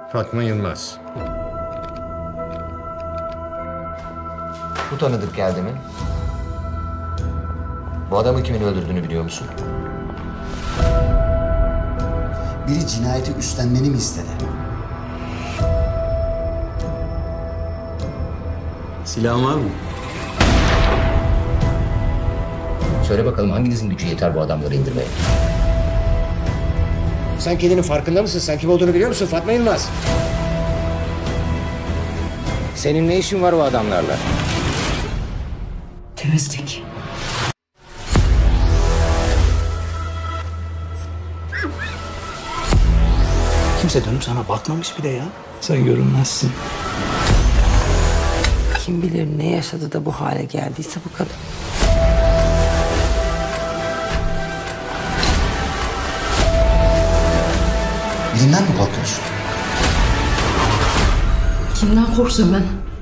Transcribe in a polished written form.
Fatma Yılmaz. Bu tanıdık geldi mi? Bu adamı kimin öldürdüğünü biliyor musun? Biri cinayeti üstlenmeni mi istedi? Silahın var mı? Söyle bakalım hanginizin gücü yeter bu adamları indirmeye? Sen kendinin farkında mısın? Sen kim olduğunu biliyor musun Fatma Yılmaz? Senin ne işin var o adamlarla? Temizlik. Kimse dönüp sana bakmamış bile ya. Sen görünmezsin. Kim bilir ne yaşadı da bu hale geldiyse bu kadın. Birinden mi korkuyorsun? Kimden korksam ben?